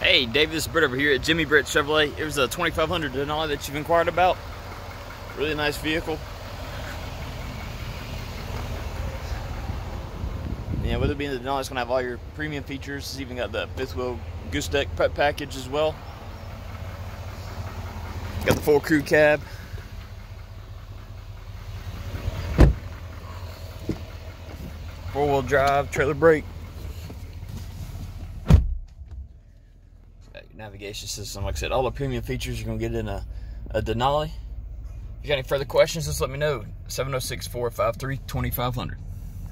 Hey, Dave, this is Britt over here at Jimmy Britt Chevrolet. It was a 2500 Denali that you've inquired about. Really nice vehicle. Yeah, with it being the Denali, it's going to have all your premium features. It's even got the fifth wheel goose deck prep package as well. Got the full crew cab. Four-wheel drive, trailer brake. Navigation system. Like I said, all the premium features you're going to get in a Denali. If you got any further questions, just let me know. 706-453-2500.